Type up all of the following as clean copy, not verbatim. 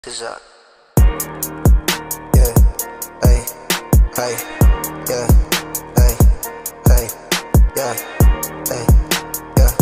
Cause yeah, hey, hey, yeah, hey, hey, yeah, hey, yeah,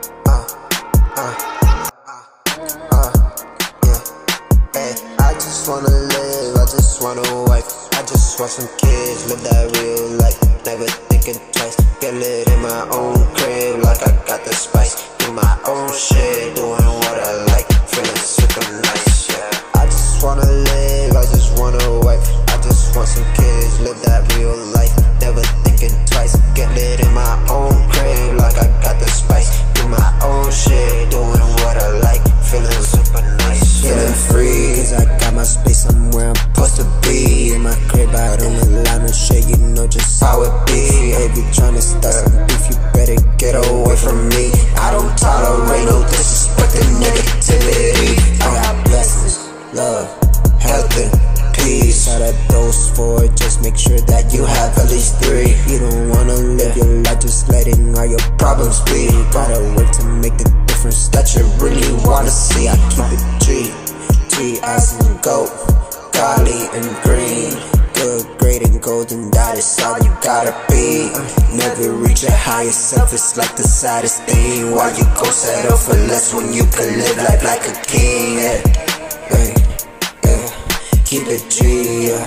yeah, hey. I just wanna live, I just want a wife, I just want some kids, live that real life, never thinking twice, get lit in my own crib like I got the spice, do my own shit, doing what I like, feeling super nice, yeah. I just wanna live, I just want a wife, I just want some kids, live that real life, never thinking twice, get lit in my own crib like I got the spice, do my own shit, doing what I like, feeling super nice, yeah. Feeling free, cause I got my space somewhere I'm supposed to be, in my crib I don't allow no shit, you know just how it be. If you tryna start some beef, you better get away from me, I don't tolerate no disrespect and negativity. I got blessings, love, health and peace, all that those for, just make sure that you have at least 3. You don't wanna live your life just letting all your problems be, gotta work to make the difference that you really wanna see. I keep it G as in gold, golly and green, good, great and golden, that is all you gotta be. Never reach your highest self, it's like the saddest thing. Why you go settle for less when you can live life like a king, yeah. Hey, yeah. Keep it G, yeah.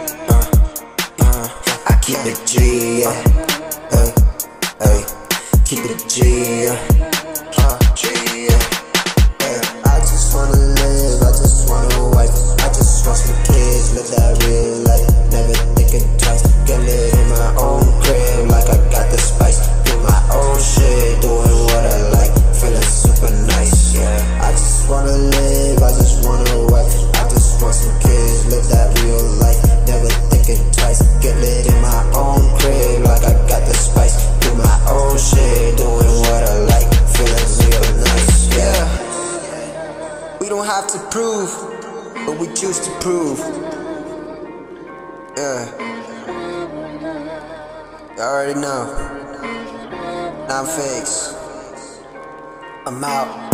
I keep it G, yeah. Hey, keep it G, yeah. G, yeah. I just wanna live, I just want a wife, I just want some kids, live that real life, never thinking twice, get lit in my own crib like I got the spice, do my own shit, doing what I like, feeling super nice, yeah. I just wanna live, I just want a wife, I just want some kids, live that real life, never thinking twice, get lit in my own crib like I got the spice, do my own shit, doing what I like, feeling real nice, yeah. We don't have to prove, but we choose to prove. Yeah. You already know. I'm fakes. I'm out.